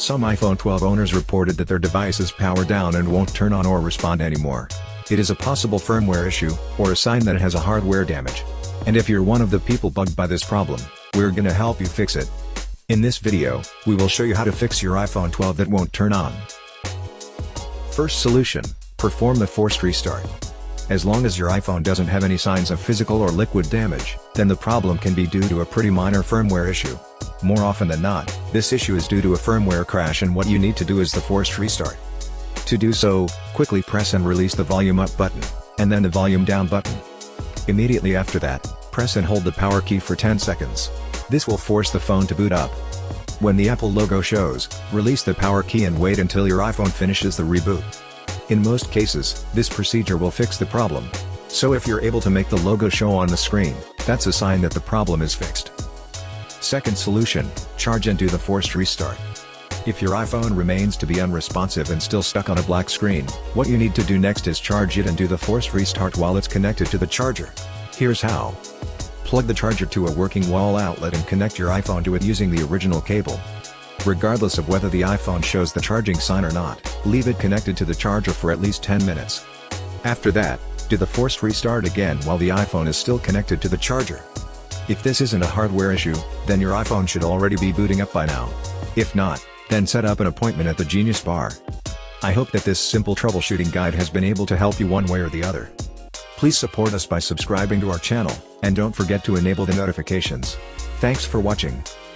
Some iPhone 12 owners reported that their device is powered down and won't turn on or respond anymore. It is a possible firmware issue, or a sign that it has a hardware damage. And if you're one of the people bugged by this problem, we're gonna help you fix it. In this video, we will show you how to fix your iPhone 12 that won't turn on. First solution, perform the forced restart. As long as your iPhone doesn't have any signs of physical or liquid damage, then the problem can be due to a pretty minor firmware issue. More often than not, this issue is due to a firmware crash, and what you need to do is the forced restart. To do so, quickly press and release the volume up button, and then the volume down button. Immediately after that, press and hold the power key for 10 seconds. This will force the phone to boot up. When the Apple logo shows, release the power key and wait until your iPhone finishes the reboot. In most cases, this procedure will fix the problem. So if you're able to make the logo show on the screen, that's a sign that the problem is fixed. Second solution, charge and do the forced restart. If your iPhone remains to be unresponsive and still stuck on a black screen, what you need to do next is charge it and do the forced restart while it's connected to the charger. Here's how. Plug the charger to a working wall outlet and connect your iPhone to it using the original cable. Regardless of whether the iPhone shows the charging sign or not, leave it connected to the charger for at least 10 minutes. After that, do the forced restart again while the iPhone is still connected to the charger. If this isn't a hardware issue, then your iPhone should already be booting up by now. If not, then set up an appointment at the Genius Bar. I hope that this simple troubleshooting guide has been able to help you one way or the other. Please support us by subscribing to our channel, and don't forget to enable the notifications. Thanks for watching.